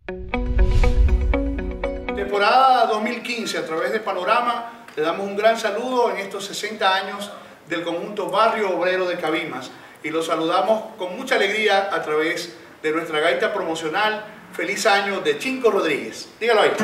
Temporada 2015, a través de Panorama, le damos un gran saludo en estos 60 años del conjunto Barrio Obrero de Cabimas y los saludamos con mucha alegría a través de nuestra gaita promocional Feliz Año de Chinco Rodríguez. Dígalo ahí.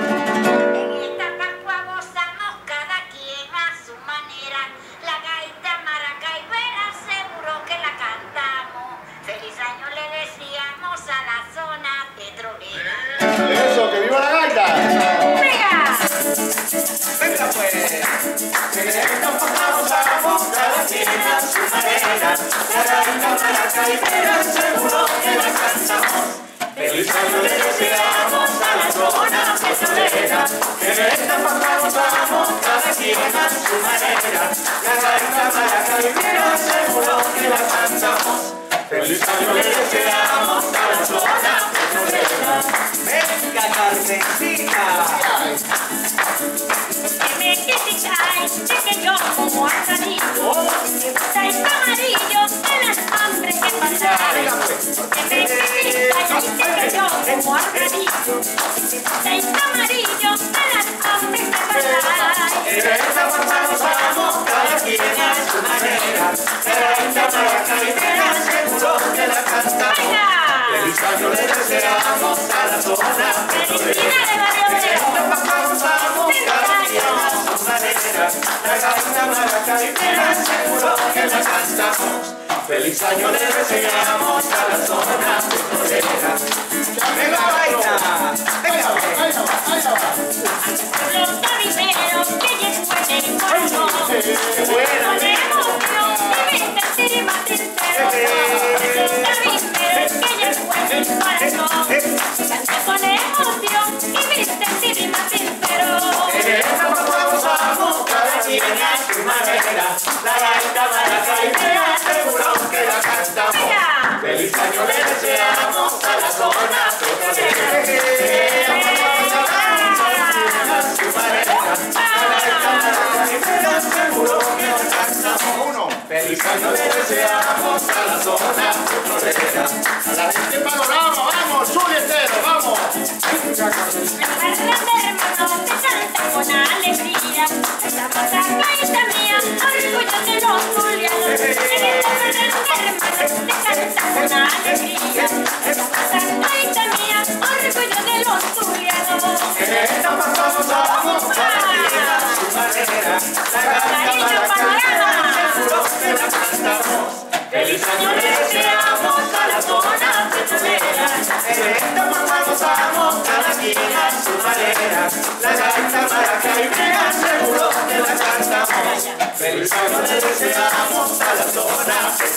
Eso, que viva la gaita. ¡Venga! Venga pues, que nos pasamos a cada quien a su manera, la gaita maracaibera seguro que la cantamos. Feliz año le deseamos a la zona petrolera, que nos pasamos a cada quien a su manera, la gaita maracaibera seguro que la cantamos. Feliz año le deseamos a la zona petrolera. Venga Carmencita. Que me criticáis de que yo como asadillo, estáis amarillo de las hambres que pasáis. Que me criticáis de que yo como asadillo, estáis amarillo de las hambres que pasáis. En esta pasamos cada quien a su manera, en esta maracaibera seguro que la cantamos. Feliz año le deseamos a la zona petrolera. En esta pasamos cada quien a su manera, la gaita maracaibera seguro que la cantamos. Feliz año le deseamos a la zona petrolera. ¡Venga gaita! ¡Venga, venga! Los cabimeros que después del corazón, con emoción deben sentir más sincero. Los cabimeros que después del corazón, cantan con emoción y deben sentir más sincero. En esta pasamos cada quien a su manera, la gaita maracaibera seguro que la cantamos. Feliz año le deseamos a la zona petrolera. Seguro que la cantamos. Feliz año le deseamos a la zona petrolera. A la gente Panorama, vamos, sube entero, vamos. Hermano, te canta con alegría, esta gaita mía, orgullo de los julianos. Hermano, te canta con alegría, esta gaita mía, orgullo de los julianos. En esta pasamos cada quien a su manera, la gaita maracaibera seguro que la cantamos. Feliz año le deseamos a la zona petrolera. En esta pasamos cada quien a su manera, la gaita maracaibera seguro que la cantamos. Feliz año le deseamos a la zona petrolera.